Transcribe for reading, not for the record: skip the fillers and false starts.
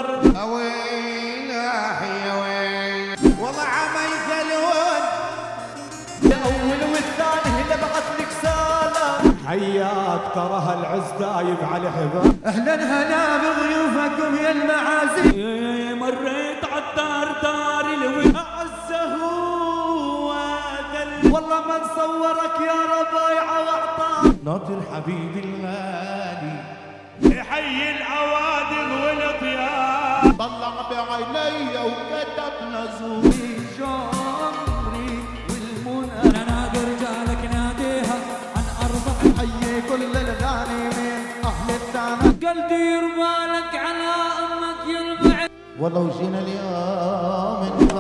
الورد. ويلي يا ويل والله عملت الود الاول والثاني لبعت لك سلام. حياك ترى هالعز دايب على حباب. اهلا هلا بضيوفكم يا المعازيم. مريت عالدار دار الود اعزه وادل. والله من صورك يا ربيع واعطاك ناطر حبيبي الغالي يحيي العوادل والاطياب. طلع بعيني وكتب نزولي شمري والمنى. انا نادي رجالك ناديها عن ارضك. حيي كل الغانمين اهل الثمن. قل دير بالك على امك يربع. ولو جينا اليوم